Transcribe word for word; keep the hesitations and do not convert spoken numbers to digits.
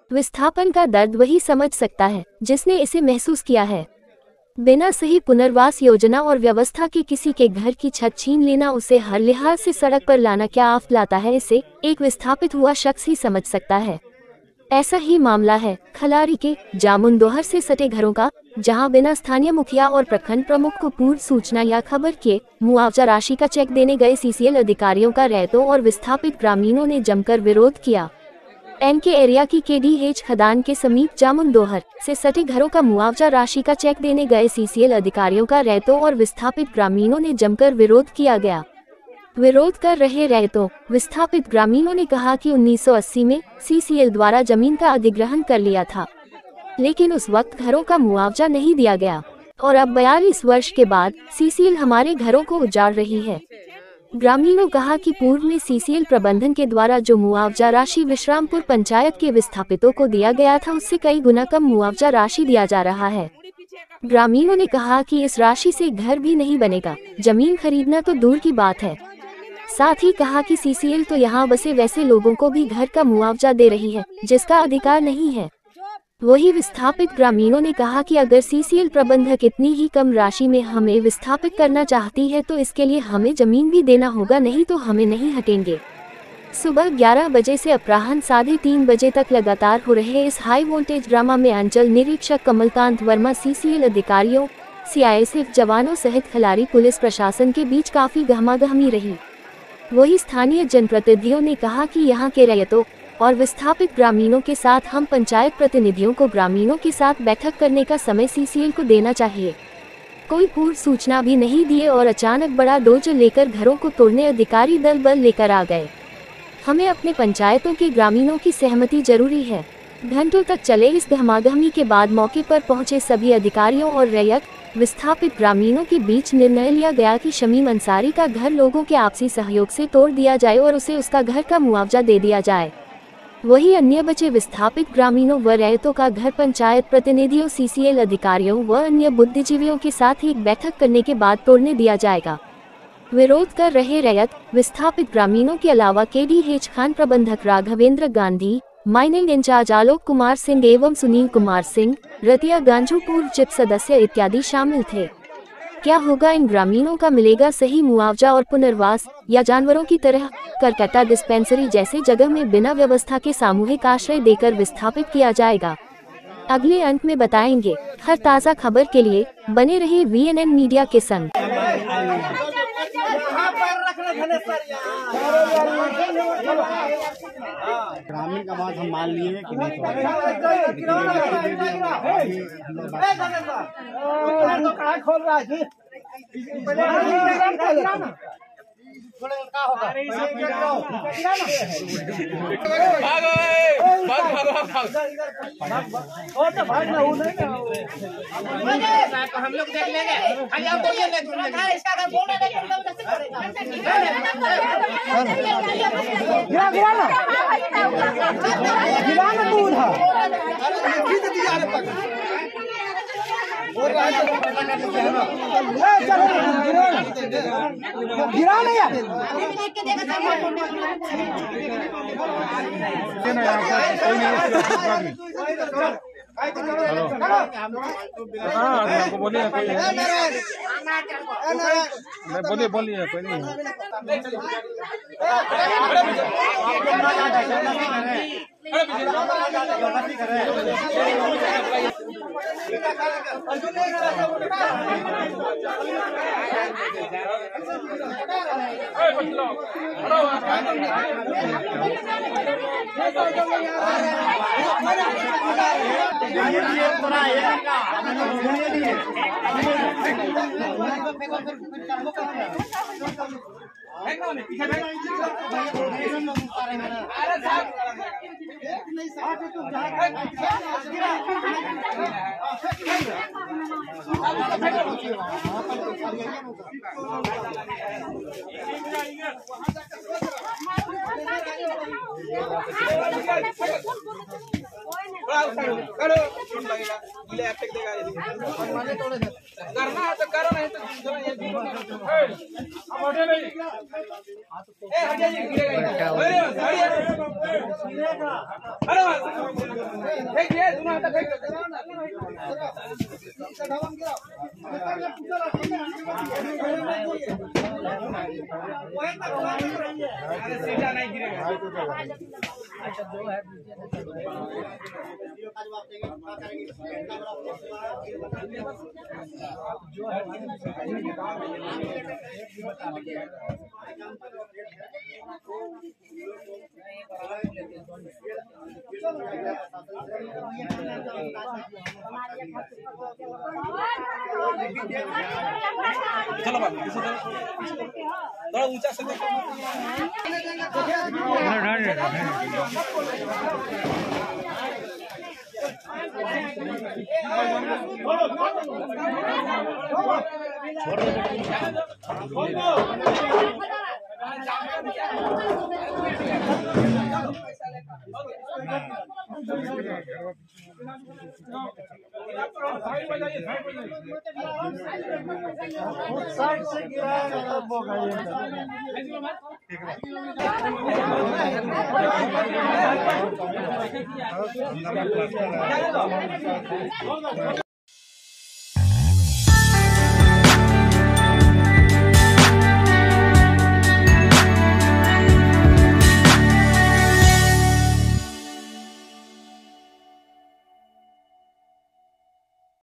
विस्थापन का दर्द वही समझ सकता है जिसने इसे महसूस किया है। बिना सही पुनर्वास योजना और व्यवस्था के किसी के घर की छत छीन लेना, उसे हर लिहाज से सड़क पर लाना क्या आफत लाता है, इसे एक विस्थापित हुआ शख्स ही समझ सकता है। ऐसा ही मामला है खलारी के जामुनदोहर से सटे घरों का, जहां बिना स्थानीय मुखिया और प्रखंड प्रमुख को पूर्व सूचना या खबर किए मुआवजा राशि का चेक देने गए सीसीएल अधिकारियों का रैयतों और विस्थापित ग्रामीणों ने जमकर विरोध किया। एन के एरिया की केडीएच खदान के समीप जामुनदोहर से सटे घरों का मुआवजा राशि का चेक देने गए सीसीएल अधिकारियों का रैयतों और विस्थापित ग्रामीणों ने जमकर विरोध किया गया। विरोध कर रहे रैयतों विस्थापित ग्रामीणों ने कहा कि उन्नीस सौ अस्सी में सीसीएल द्वारा जमीन का अधिग्रहण कर लिया था, लेकिन उस वक्त घरों का मुआवजा नहीं दिया गया और अब बयालीस वर्ष के बाद सीसीएल हमारे घरों को उजाड़ रही है। ग्रामीणों कहा कि पूर्व में सीसीएल प्रबंधन के द्वारा जो मुआवजा राशि विश्रामपुर पंचायत के विस्थापितों को दिया गया था, उससे कई गुना कम मुआवजा राशि दिया जा रहा है। ग्रामीणों ने कहा कि इस राशि से घर भी नहीं बनेगा, जमीन खरीदना तो दूर की बात है। साथ ही कहा कि सीसीएल तो यहाँ बसे वैसे लोगों को भी घर का मुआवजा दे रही है जिसका अधिकार नहीं है। वही विस्थापित ग्रामीणों ने कहा कि अगर सीसीएल प्रबंधक इतनी ही कम राशि में हमें विस्थापित करना चाहती है तो इसके लिए हमें जमीन भी देना होगा, नहीं तो हमें नहीं हटेंगे। सुबह ग्यारह बजे से अपराह्न साढ़े तीन बजे तक लगातार हो रहे इस हाई वोल्टेज ड्रामा में अंचल निरीक्षक कमलकांत वर्मा, सीसीएल अधिकारियों, सीआईएसएफ जवानों सहित खलारी पुलिस प्रशासन के बीच काफी गहमागहमी रही। वही स्थानीय जनप्रतिनिधियों ने कहा कि यहाँ के रैयतों और विस्थापित ग्रामीणों के साथ हम पंचायत प्रतिनिधियों को ग्रामीणों के साथ बैठक करने का समय सीसीएल को देना चाहिए। कोई पूर्व सूचना भी नहीं दिए और अचानक बड़ा डोज लेकर घरों को तोड़ने अधिकारी दल बल लेकर आ गए। हमें अपने पंचायतों के ग्रामीणों की सहमति जरूरी है। घंटों तक चले इस गहमागहमी के बाद मौके पर पहुंचे सभी अधिकारियों और रैयत विस्थापित ग्रामीणों के बीच निर्णय लिया गया कि शमीम अंसारी का घर लोगों के आपसी सहयोग से तोड़ दिया जाए और उसे उसका घर का मुआवजा दे दिया जाए। वही अन्य बचे विस्थापित ग्रामीणों व रैयतों का घर पंचायत प्रतिनिधियों, सीसीएल अधिकारियों व अन्य बुद्धिजीवियों के साथ एक बैठक करने के बाद तोड़ने दिया जाएगा। विरोध कर रहे रैयत विस्थापित ग्रामीणों के अलावा केडीएच खान प्रबंधक राघवेंद्र गांधी, माइनिंग इंचार्ज आलोक कुमार सिंह एवं सुनील कुमार सिंह, रतिया गांजू पूर्व चिप सदस्य इत्यादि शामिल थे। क्या होगा इन ग्रामीणों का, मिलेगा सही मुआवजा और पुनर्वास, या जानवरों की तरह करकटा डिस्पेंसरी जैसे जगह में बिना व्यवस्था के सामूहिक आश्रय देकर विस्थापित किया जाएगा? अगले अंक में बताएंगे। हर ताज़ा खबर के लिए बने रहे वीएनएन मीडिया के संग। ग्रामीण का बात हम मान लिए कि नहीं, खोल रहा है हम लोग देख लेंगे। गिरा गिरा ना गिरा ना दूध है गिरा नहीं यार आपको बोलिए बोलिए बोलिए कोई नहीं। करना है तो करो, नहीं तो नहीं। फेंक दिए दोनों हाथ फेंक दो अरे सीधा नहीं गिरेगा अच्छा दो है जो है चलो बाबू थोड़ा ऊंचा से देखो साइड से गिराया वो